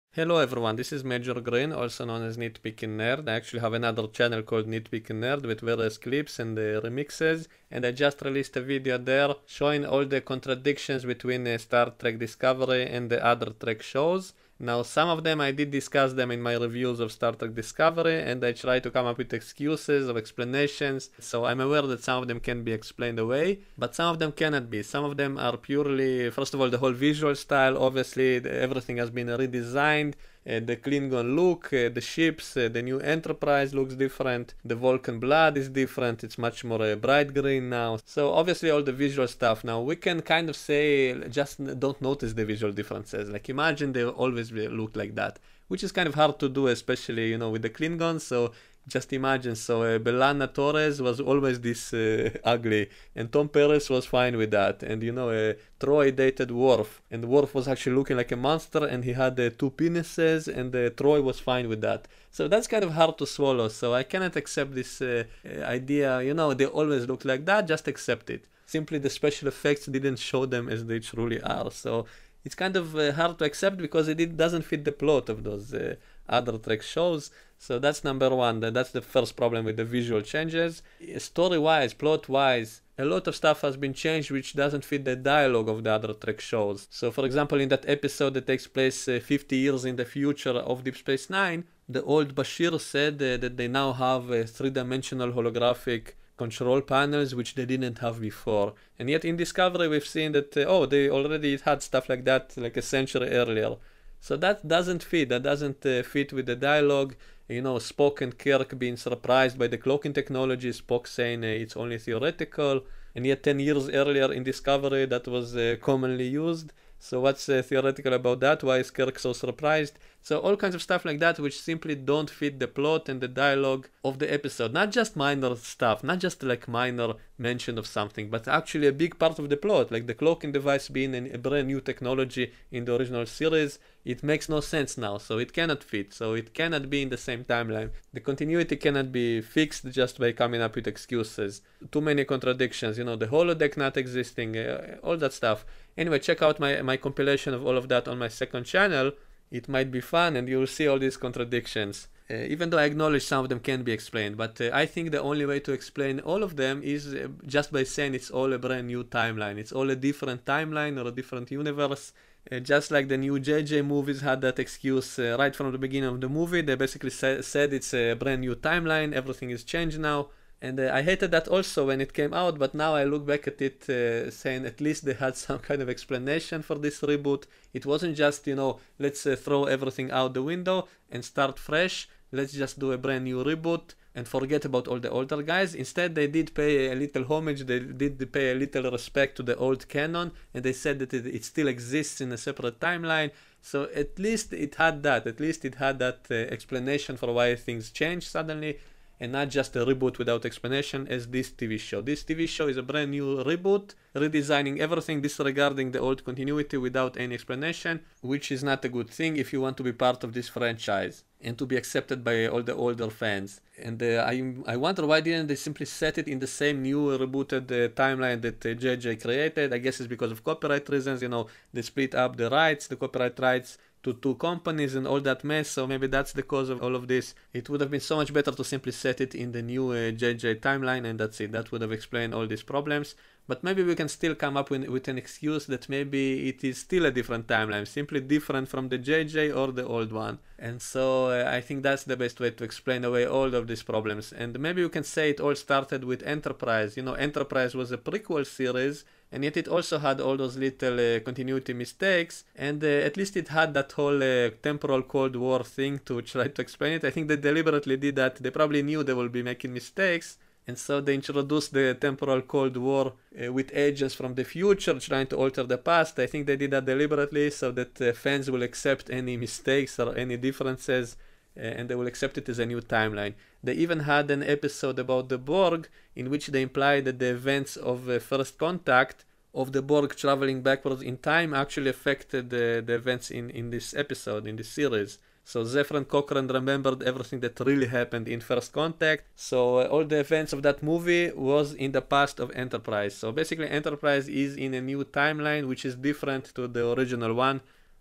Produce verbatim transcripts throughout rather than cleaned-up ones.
Hello everyone, this is Major Green, also known as Nitpicking Nerd. I actually have another channel called Nitpicking Nerd with various clips and uh, remixes, and I just released a video there showing all the contradictions between uh, Star Trek Discovery and the other Trek shows. Now, some of them I did discuss them in my reviews of Star Trek Discovery, and I try to come up with excuses or explanations. So I'm aware that some of them can be explained away, but some of them cannot be. Some of them are purely, first of all, the whole visual style. Obviously, the, everything has been redesigned. Uh, the Klingon look, uh, the ships, uh, the new Enterprise looks different. The Vulcan blood is different. It's much more uh, bright green now. So obviously all the visual stuff. Now we can kind of say just don't notice the visual differences. Like imagine they always look like that, which is kind of hard to do, especially you know with the Klingons. So just imagine, so uh, B'Elanna Torres was always this uh, ugly, and Tom Paris was fine with that. And you know, uh, Troy dated Worf, and Worf was actually looking like a monster, and he had uh, two penises, and uh, Troy was fine with that. So that's kind of hard to swallow. So I cannot accept this uh, uh, idea, you know, they always look like that, just accept it. Simply the special effects didn't show them as they truly are. So it's kind of uh, hard to accept because it, it doesn't fit the plot of those uh, other Trek shows. So that's number one. That's the first problem with the visual changes. Story-wise, plot-wise, a lot of stuff has been changed which doesn't fit the dialogue of the other Trek shows. So for example, in that episode that takes place uh, fifty years in the future of Deep Space Nine, the old Bashir said uh, that they now have uh, three-dimensional holographic control panels which they didn't have before. And yet in Discovery we've seen that, uh, oh, they already had stuff like that like a century earlier. So that doesn't fit, that doesn't uh, fit with the dialogue. You know, Spock and Kirk being surprised by the cloaking technology, Spock saying uh, it's only theoretical, and yet ten years earlier in Discovery that was uh, commonly used. So what's uh, theoretical about that? Why is Kirk so surprised? So all kinds of stuff like that which simply don't fit the plot and the dialogue of the episode. Not just minor stuff, not just like minor mention of something, but actually a big part of the plot, like the cloaking device being a brand new technology in the original series. It makes no sense now, so it cannot fit, so it cannot be in the same timeline. The continuity cannot be fixed just by coming up with excuses. Too many contradictions, you know, the holodeck not existing, uh, all that stuff. Anyway, check out my, my compilation of all of that on my second channel. It might be fun and you'll see all these contradictions. Uh, even though I acknowledge some of them can be explained, but uh, I think the only way to explain all of them is uh, just by saying it's all a brand new timeline. It's all a different timeline or a different universe. Uh, just like the new J J movies had that excuse uh, right from the beginning of the movie. They basically sa said it's a brand new timeline, everything is changed now. And uh, I hated that also when it came out, but now I look back at it uh, saying at least they had some kind of explanation for this reboot. It wasn't just, you know, let's uh, throw everything out the window and start fresh. Let's just do a brand new reboot and forget about all the older guys. Instead, they did pay a little homage, they did pay a little respect to the old canon, and they said that it, it still exists in a separate timeline. So at least it had that, at least it had that uh, explanation for why things changed suddenly, and not just a reboot without explanation as this T V show. This T V show is a brand new reboot, redesigning everything, disregarding the old continuity without any explanation, which is not a good thing if you want to be part of this franchise and to be accepted by all the older fans. And uh, I, I wonder why didn't they simply set it in the same new rebooted uh, timeline that uh, J J created. I guess it's because of copyright reasons, you know, they split up the rights, the copyright rights to two companies and all that mess, so maybe that's the cause of all of this. It would have been so much better to simply set it in the new uh, J J timeline and that's it. That would have explained all these problems. But maybe we can still come up with, with an excuse that maybe it is still a different timeline, simply different from the J J or the old one. And so uh, I think that's the best way to explain away all of these problems. And maybe you can say it all started with Enterprise. You know, Enterprise was a prequel series, and yet it also had all those little uh, continuity mistakes, and uh, at least it had that whole uh, temporal Cold War thing to try to explain it. I think they deliberately did that. They probably knew they will be making mistakes, and so they introduced the temporal Cold War uh, with agents from the future trying to alter the past. I think they did that deliberately so that uh, fans will accept any mistakes or any differences, uh, and they will accept it as a new timeline. They even had an episode about the Borg in which they implied that the events of uh, First Contact of the Borg traveling backwards in time actually affected the, the events in, in this episode, in this series. So Zefran Cochrane remembered everything that really happened in First Contact. So uh, all the events of that movie was in the past of Enterprise. So basically Enterprise is in a new timeline which is different to the original one.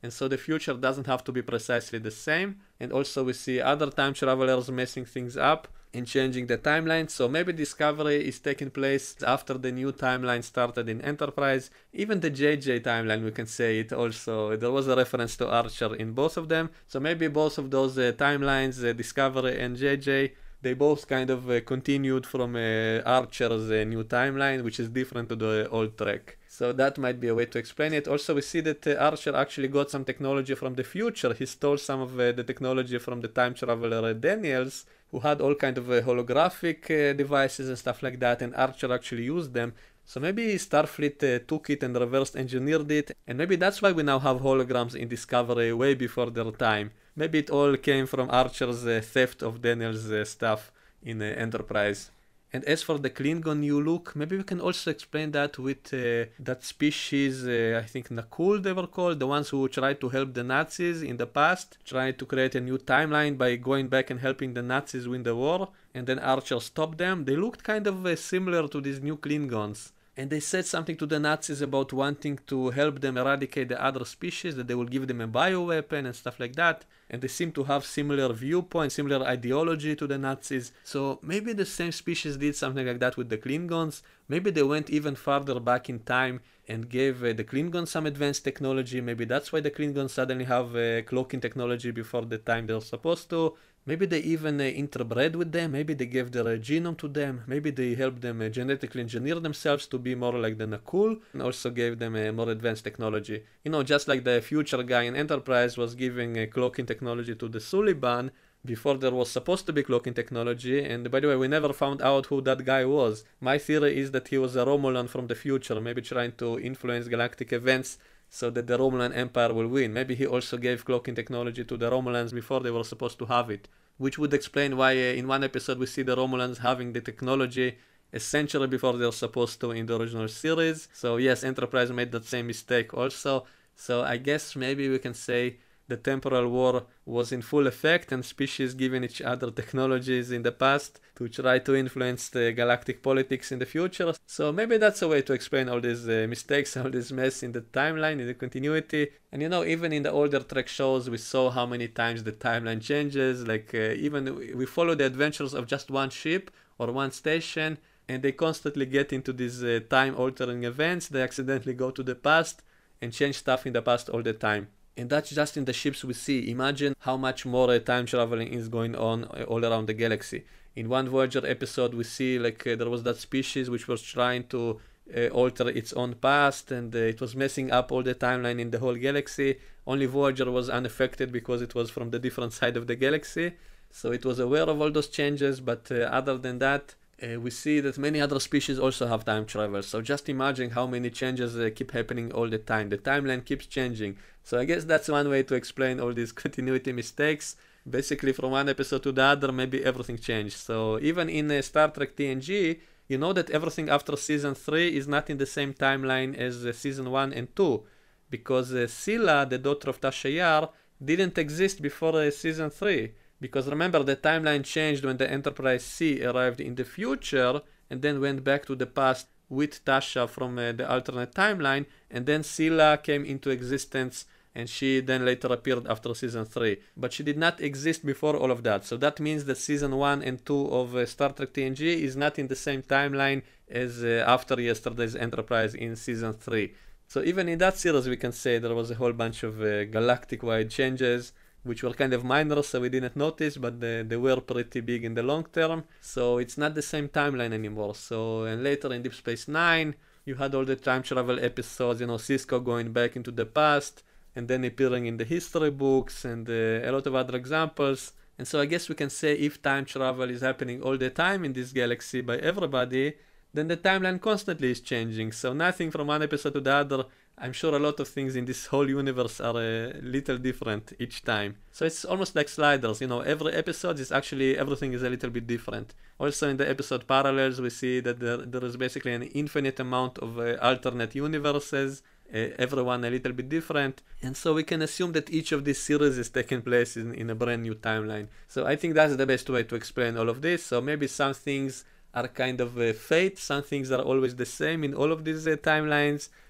and so the future doesn't have to be precisely the same. And also we see other time travelers messing things up and changing the timeline. So maybe Discovery is taking place after the new timeline started in Enterprise. Even the J J timeline, we can say it also. There was a reference to Archer in both of them. So maybe both of those uh, timelines, uh, Discovery and J J, they both kind of uh, continued from uh, Archer's uh, new timeline, which is different to the old track. So that might be a way to explain it. Also, we see that uh, Archer actually got some technology from the future. He stole some of uh, the technology from the time traveler uh, Daniels, who had all kind of uh, holographic uh, devices and stuff like that, and Archer actually used them. So maybe Starfleet uh, took it and reverse engineered it, and maybe that's why we now have holograms in Discovery way before their time. Maybe it all came from Archer's uh, theft of Daniel's uh, stuff in uh, Enterprise. And as for the Klingon new look, maybe we can also explain that with uh, that species, uh, I think Nakul they were called, the ones who tried to help the Nazis in the past, tried to create a new timeline by going back and helping the Nazis win the war, and then Archer stopped them. They looked kind of uh, similar to these new Klingons. And they said something to the Nazis about wanting to help them eradicate the other species, that they will give them a bioweapon and stuff like that. And they seem to have similar viewpoints, similar ideology to the Nazis. So maybe the same species did something like that with the Klingons. Maybe they went even farther back in time and gave uh, the Klingons some advanced technology. Maybe that's why the Klingons suddenly have uh, cloaking technology before the time they're supposed to. Maybe they even uh, interbred with them, maybe they gave their uh, genome to them, maybe they helped them uh, genetically engineer themselves to be more like the Nakul, and also gave them uh, more advanced technology. You know, just like the future guy in Enterprise was giving uh, cloaking technology to the Suliban before there was supposed to be cloaking technology, and by the way, we never found out who that guy was. My theory is that he was a Romulan from the future, maybe trying to influence galactic events so that the Romulan Empire will win. Maybe he also gave cloaking technology to the Romulans before they were supposed to have it, which would explain why uh, in one episode we see the Romulans having the technology a century before they're supposed to in the original series. So yes, Enterprise made that same mistake also. So I guess maybe we can say the temporal war was in full effect and species giving each other technologies in the past to try to influence the galactic politics in the future. So maybe that's a way to explain all these uh, mistakes, all this mess in the timeline, in the continuity. And you know, even in the older Trek shows, we saw how many times the timeline changes. Like uh, even we follow the adventures of just one ship or one station, and they constantly get into these uh, time-altering events. They accidentally go to the past and change stuff in the past all the time. And that's just in the ships we see. Imagine how much more uh, time traveling is going on uh, all around the galaxy. In one Voyager episode we see like uh, there was that species which was trying to uh, alter its own past, and uh, it was messing up all the timeline in the whole galaxy. Only Voyager was unaffected because it was from the different side of the galaxy. So it was aware of all those changes, but uh, other than that, Uh, we see that many other species also have time travel. So just imagine how many changes uh, keep happening all the time. The timeline keeps changing. So I guess that's one way to explain all these continuity mistakes. Basically from one episode to the other, maybe everything changed. So even in uh, Star Trek T N G, you know that everything after season three is not in the same timeline as uh, season one and two. Because uh, Scylla, the daughter of Tasha Yar, didn't exist before uh, season three. Because remember, the timeline changed when the Enterprise C arrived in the future and then went back to the past with Tasha from uh, the alternate timeline, and then Scylla came into existence and she then later appeared after season three. But she did not exist before all of that. So that means that season one and two of uh, Star Trek T N G is not in the same timeline as uh, after yesterday's Enterprise in season three. So even in that series we can say there was a whole bunch of uh, galactic-wide changes, which were kind of minor, so we didn't notice, but they, they were pretty big in the long term. So it's not the same timeline anymore. So, and later in Deep Space Nine, you had all the time travel episodes, you know, Sisko going back into the past, and then appearing in the history books, and uh, a lot of other examples. And so I guess we can say if time travel is happening all the time in this galaxy by everybody, then the timeline constantly is changing. So nothing from one episode to the other. I'm sure a lot of things in this whole universe are a little different each time. So it's almost like sliders, you know, every episode is actually, everything is a little bit different. Also in the episode Parallels, we see that there, there is basically an infinite amount of uh, alternate universes, uh, everyone a little bit different. And so we can assume that each of these series is taking place in, in a brand new timeline. So I think that's the best way to explain all of this. So maybe some things are kind of uh, fate, some things are always the same in all of these uh, timelines.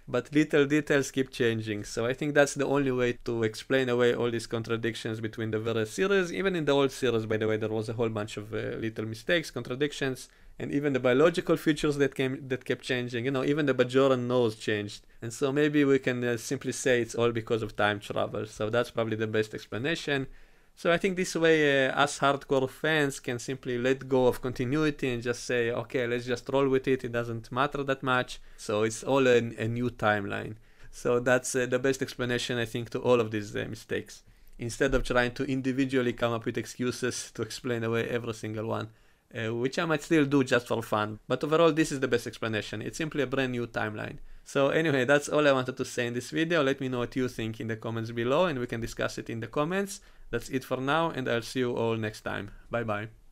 but little details keep changing. So I think that's the only way to explain away all these contradictions between the various series. Even in the old series, by the way, there was a whole bunch of uh, little mistakes, contradictions, and even the biological features that came that kept changing. You know, even the Bajoran nose changed. And so maybe we can uh, simply say it's all because of time travel. So that's probably the best explanation. So I think this way uh, us hardcore fans can simply let go of continuity and just say, okay, let's just roll with it. It doesn't matter that much. So it's all a, a new timeline. So that's uh, the best explanation, I think, to all of these uh, mistakes. Instead of trying to individually come up with excuses to explain away every single one, uh, which I might still do just for fun. But overall, this is the best explanation. It's simply a brand new timeline. So anyway, that's all I wanted to say in this video. Let me know what you think in the comments below and we can discuss it in the comments. That's it for now, and I'll see you all next time. Bye bye.